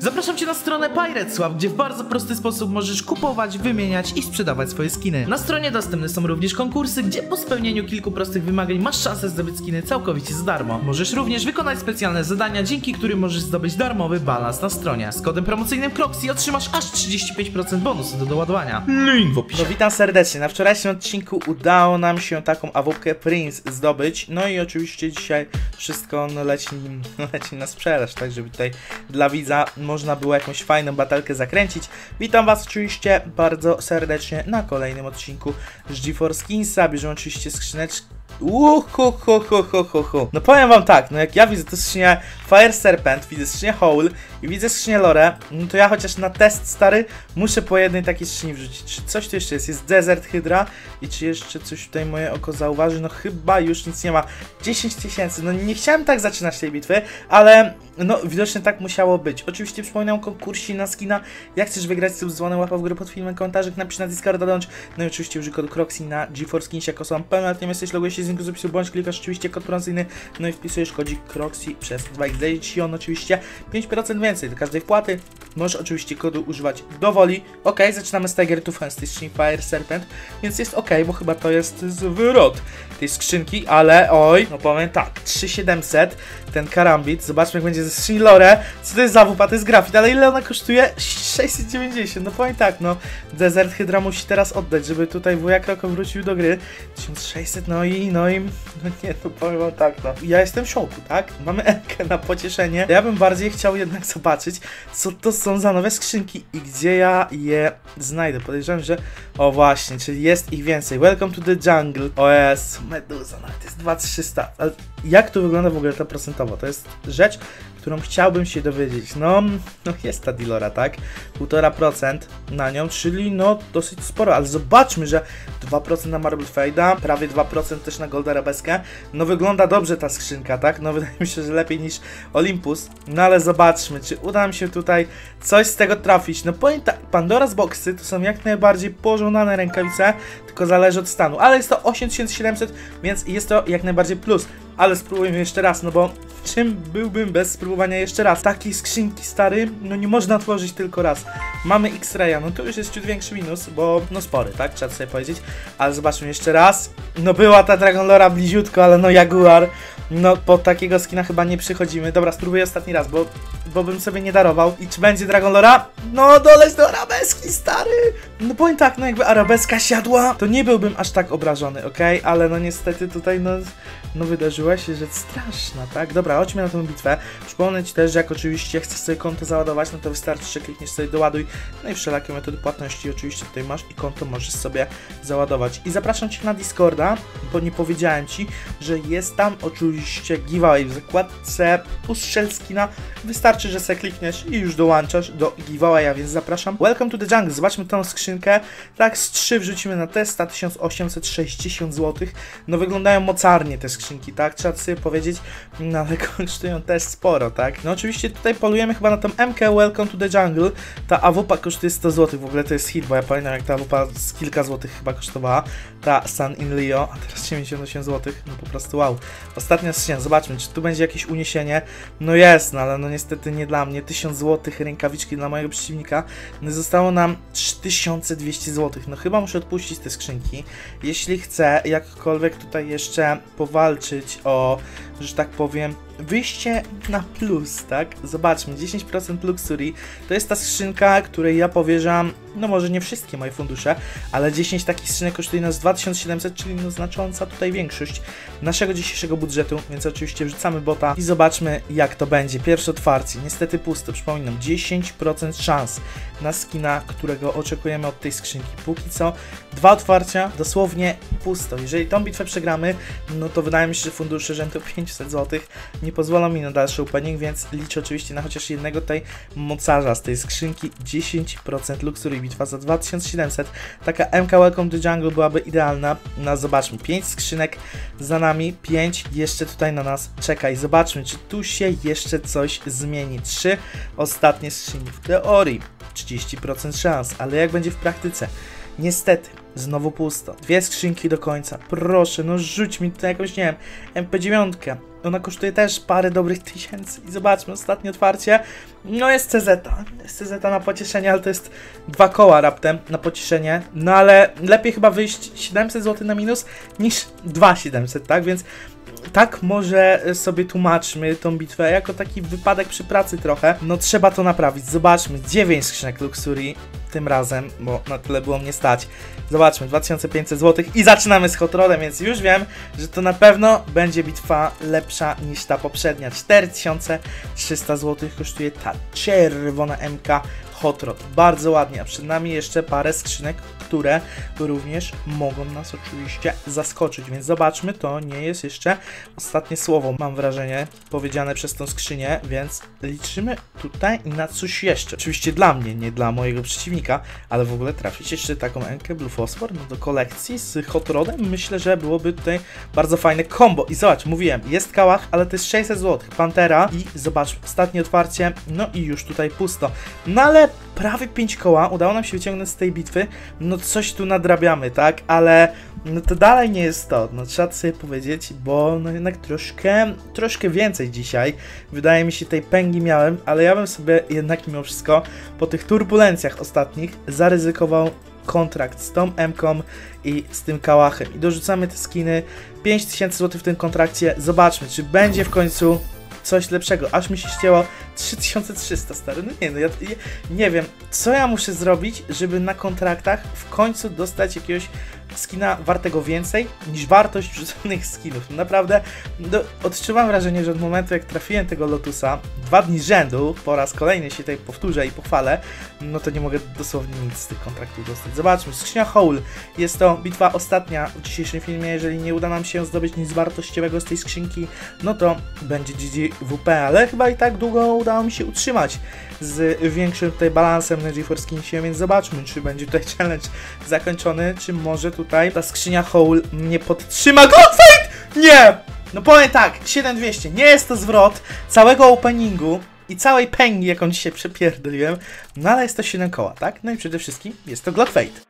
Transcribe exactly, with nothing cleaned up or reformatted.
Zapraszam Cię na stronę PiratesSwap, gdzie w bardzo prosty sposób możesz kupować, wymieniać i sprzedawać swoje skiny. Na stronie dostępne są również konkursy, gdzie po spełnieniu kilku prostych wymagań masz szansę zdobyć skiny całkowicie za darmo. Możesz również wykonać specjalne zadania, dzięki którym możesz zdobyć darmowy balans na stronie. Z kodem promocyjnym Croxy otrzymasz aż trzydzieści pięć procent bonusu do doładowania. Link w opisie. No witam serdecznie. Na wczorajszym odcinku udało nam się taką awupkę Prince zdobyć. No i oczywiście dzisiaj wszystko no, leci, no, leci na sprzedaż, tak żeby tutaj dla widza można było jakąś fajną batelkę zakręcić. Witam Was oczywiście bardzo serdecznie na kolejnym odcinku z GeForce Kinsa. Bierzemy oczywiście skrzyneczkę. Uhuhuhuhuhu. No powiem wam tak, no jak ja widzę to skrzynię Fire Serpent, widzę skrzynię Hole i widzę skrzynię Lore, no to ja chociaż na test stary muszę po jednej takiej skrzyni wrzucić. Czy coś tu jeszcze jest? Jest Desert Hydra i czy jeszcze coś tutaj moje oko zauważy? No chyba już nic nie ma. dziesięć tysięcy, no nie chciałem tak zaczynać tej bitwy, ale no widocznie tak musiało być. Oczywiście przypominam o konkursie na skina. Jak chcesz wygrać z tym dzwonem, łapa w górę pod filmem, komentarzach, napisz na Discorda, dołącz. No i oczywiście użyj kodu Croxy na GeForce Kinsie, jako są pełnoletnim jesteś, logujesz się z linku z opisu, bądź klikasz oczywiście kod promocyjny, no i wpisujesz kodzik Croxy przez dwa x. Daje Ci on oczywiście pięć procent więcej do każdej wpłaty. Możesz oczywiście kodu używać dowoli. Ok, zaczynamy z Tiger to Fence, tej skrzyni Fire Serpent, więc jest ok, bo chyba to jest zwrot tej skrzynki, ale oj, no powiem tak, trzy tysiące siedemset, ten karambit, zobaczmy jak będzie ze skrzyni Lore. Co to jest za wupa, to jest grafit, ale ile ona kosztuje? sześćset dziewięćdziesiąt, no powiem tak, no Desert Hydra musi teraz oddać, żeby tutaj wuja Kroko wrócił do gry. tysiąc sześćset, no i, no i, no nie, to powiem wam tak, no. Ja jestem w szoku, tak? Mamy Enkę na pocieszenie. Ja bym bardziej chciał jednak zobaczyć, co to są za nowe skrzynki i gdzie ja je znajdę. Podejrzewam, że, o właśnie, czyli jest ich więcej. Welcome to the jungle. O jest, Meduza, nawet jest dwa tysiące trzysta. Ale jak to wygląda w ogóle to procentowo? To jest rzecz, którą chciałbym się dowiedzieć. No, no jest ta Dilora, tak? półtora procent na nią, czyli no dosyć sporo, ale zobaczmy, że dwa procent na Marble Fade'a, prawie dwa procent też na Gold Arabeskę. No wygląda dobrze ta skrzynka, tak? No wydaje mi się, że lepiej niż Olympus. No ale zobaczmy, czy uda nam się tutaj coś z tego trafić. No powiem tak, Pandora's Boxy to są jak najbardziej pożądane rękawice, tylko zależy od stanu. Ale jest to osiem tysięcy siedemset, więc jest to jak najbardziej plus. Ale spróbujmy jeszcze raz, no bo czym byłbym bez spróbowania jeszcze raz? Takiej skrzynki, stary, no nie można tworzyć tylko raz. Mamy X-Raya, no to już jest ciut większy minus, bo no spory, tak? Trzeba sobie powiedzieć. Ale zobaczmy jeszcze raz. No była ta Dragon Lora bliziutko, ale no Jaguar. No po takiego skina chyba nie przychodzimy. Dobra, spróbuję ostatni raz, bo, bo bym sobie nie darował. I czy będzie Dragon Lora? No doleć do arabeski, stary! No powiem tak, no jakby arabeska siadła, to nie byłbym aż tak obrażony, okej? Okay? Ale no niestety tutaj no... No wydarzyła się rzecz straszna, tak? Dobra, chodźmy na tę bitwę. Przypomnę Ci też, że jak oczywiście chcesz sobie konto załadować, no to wystarczy, że klikniesz sobie doładuj. No i wszelakie metody płatności oczywiście tutaj masz i konto możesz sobie załadować. I zapraszam Cię na Discorda, bo nie powiedziałem Ci, że jest tam oczywiście giveaway w zakładce ustrzel skina. Wystarczy, że sobie klikniesz i już dołączasz do giveawaya, więc zapraszam. Welcome to the jungle. Zobaczmy tą skrzynkę. Tak, z trzy wrzucimy na testa, tysiąc osiemset sześćdziesiąt złotych. No wyglądają mocarnie te skrzynki. Tak, trzeba sobie powiedzieć, no ale kosztują też sporo, tak? No oczywiście tutaj polujemy chyba na tą M K Welcome to the Jungle. Ta awupa kosztuje sto złotych, w ogóle to jest hit, bo ja pamiętam jak ta awupa z kilka złotych chyba kosztowała. Ta Sun in Leo, a teraz dziewięćdziesiąt osiem złotych, no po prostu wow. Ostatnia skrzynia, zobaczmy, czy tu będzie jakieś uniesienie. No jest, no ale no niestety nie dla mnie. tysiąc złotych rękawiczki dla mojego przeciwnika. No zostało nam trzy tysiące dwieście złotych. No chyba muszę odpuścić te skrzynki. Jeśli chcę jakkolwiek tutaj jeszcze powalczyć o, że tak powiem, wyjście na plus, tak? Zobaczmy, dziesięć procent Luxury to jest ta skrzynka, której ja powierzam, no może nie wszystkie moje fundusze, ale dziesięć takich skrzynek kosztuje nas dwa tysiące siedemset, czyli no znacząca tutaj większość naszego dzisiejszego budżetu, więc oczywiście wrzucamy bota i zobaczmy jak to będzie. Pierwsze otwarcie, niestety pusto, przypominam, dziesięć procent szans na skina, którego oczekujemy od tej skrzynki. Póki co, dwa otwarcia, dosłownie pusto. Jeżeli tą bitwę przegramy, no to wydaje mi się, że fundusze rzędu pięćset złotych nie pozwolą mi na dalszy opening, więc liczę oczywiście na chociaż jednego tutaj mocarza z tej skrzynki. Dziesięć procent Luxury, bitwa za dwa tysiące siedemset. Taka M K Welcome to Jungle byłaby idealna. No zobaczmy, pięć skrzynek za nami, pięć jeszcze tutaj na nas czeka i zobaczmy, czy tu się jeszcze coś zmieni. trzy ostatnie skrzyni w teorii, trzydzieści procent szans, ale jak będzie w praktyce? Niestety, znowu pusto. Dwie skrzynki do końca. Proszę, no rzuć mi tutaj jakąś, nie wiem, M P dziewięć. ona kosztuje też parę dobrych tysięcy i zobaczmy, ostatnie otwarcie, no jest C Z, jest C Z na pocieszenie, ale to jest dwa koła raptem na pocieszenie, no ale lepiej chyba wyjść siedemset złotych na minus niż dwa tysiące siedemset, tak, więc tak może sobie tłumaczmy tą bitwę jako taki wypadek przy pracy trochę. No trzeba to naprawić. Zobaczmy, dziewięć skrzynek Luxury tym razem, bo na tyle było mnie stać. Zobaczmy, dwa tysiące pięćset złotych i zaczynamy z Hot Rodem, więc już wiem, że to na pewno będzie bitwa lepsza niż ta poprzednia. cztery tysiące trzysta złotych kosztuje ta czerwona M K Hot Rod. Bardzo ładnie, a przed nami jeszcze parę skrzynek, które również mogą nas oczywiście zaskoczyć, więc zobaczmy, to nie jest jeszcze ostatnie słowo, mam wrażenie, powiedziane przez tą skrzynię, więc liczymy tutaj na coś jeszcze. Oczywiście dla mnie, nie dla mojego przeciwnika, ale w ogóle trafić jeszcze taką M K Blue Phosphor no do kolekcji z Hot Rodem, myślę, że byłoby tutaj bardzo fajne combo. I zobacz, mówiłem, jest kałach, ale to jest sześćset złotych, Pantera i zobaczmy, ostatnie otwarcie, no i już tutaj pusto. No ale prawie pięć koła udało nam się wyciągnąć z tej bitwy, no coś tu nadrabiamy, tak, ale no to dalej nie jest to, no trzeba to sobie powiedzieć, bo no jednak troszkę, troszkę więcej dzisiaj, wydaje mi się tej pęgi miałem, ale ja bym sobie jednak mimo wszystko po tych turbulencjach ostatnich zaryzykował kontrakt z tą M-ką i z tym kałachem i dorzucamy te skiny, pięć tysięcy złotych w tym kontrakcie, zobaczmy, czy będzie w końcu coś lepszego, aż mi się ścięło trzy tysiące trzysta, stary, no nie no, ja, ja nie wiem, co ja muszę zrobić, żeby na kontraktach w końcu dostać jakiegoś skina wartego więcej niż wartość wrzuconych skinów. Naprawdę no, odczuwam wrażenie, że od momentu jak trafiłem tego Lotusa, dwa dni z rzędu, po raz kolejny się tutaj powtórzę i pochwalę, no to nie mogę dosłownie nic z tych kontraktów dostać. Zobaczmy, skrzynia Howl, jest to bitwa ostatnia w dzisiejszym filmie, jeżeli nie uda nam się zdobyć nic wartościowego z tej skrzynki, no to będzie G G W P, ale chyba i tak długo udało mi się utrzymać z większym tutaj balansem na GeForce Skinsie, więc zobaczmy, czy będzie tutaj challenge zakończony, czy może tutaj ta skrzynia Howl mnie podtrzyma. Glockfate! Nie! No powiem tak, siedem tysięcy dwieście, nie jest to zwrot całego openingu i całej pęgi, jaką dzisiaj przepierdoliłem, no ale jest to siedem koła, tak? No i przede wszystkim jest to Glockfate.